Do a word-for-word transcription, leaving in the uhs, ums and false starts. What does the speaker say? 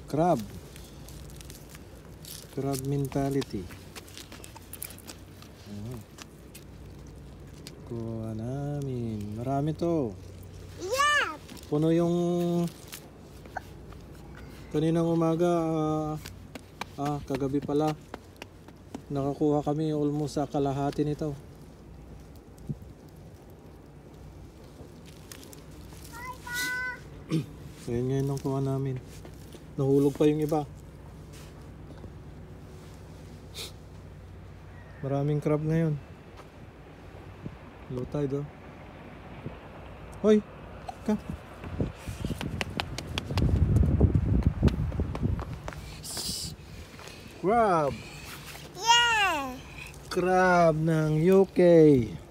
Crab. Crab mentality. Ayan. Kuha namin. Marami to. Yeah! Puno yung kaninang umaga. Uh, ah, kagabi pala. Nakakuha kami almost sa kalahati nito. Ayan ngayon ang kuha namin. Nahulog pa yung iba. Maraming crab ngayon. Low tide, oh. Hoy! Ka! Crab! Yeah! Crab ng U K.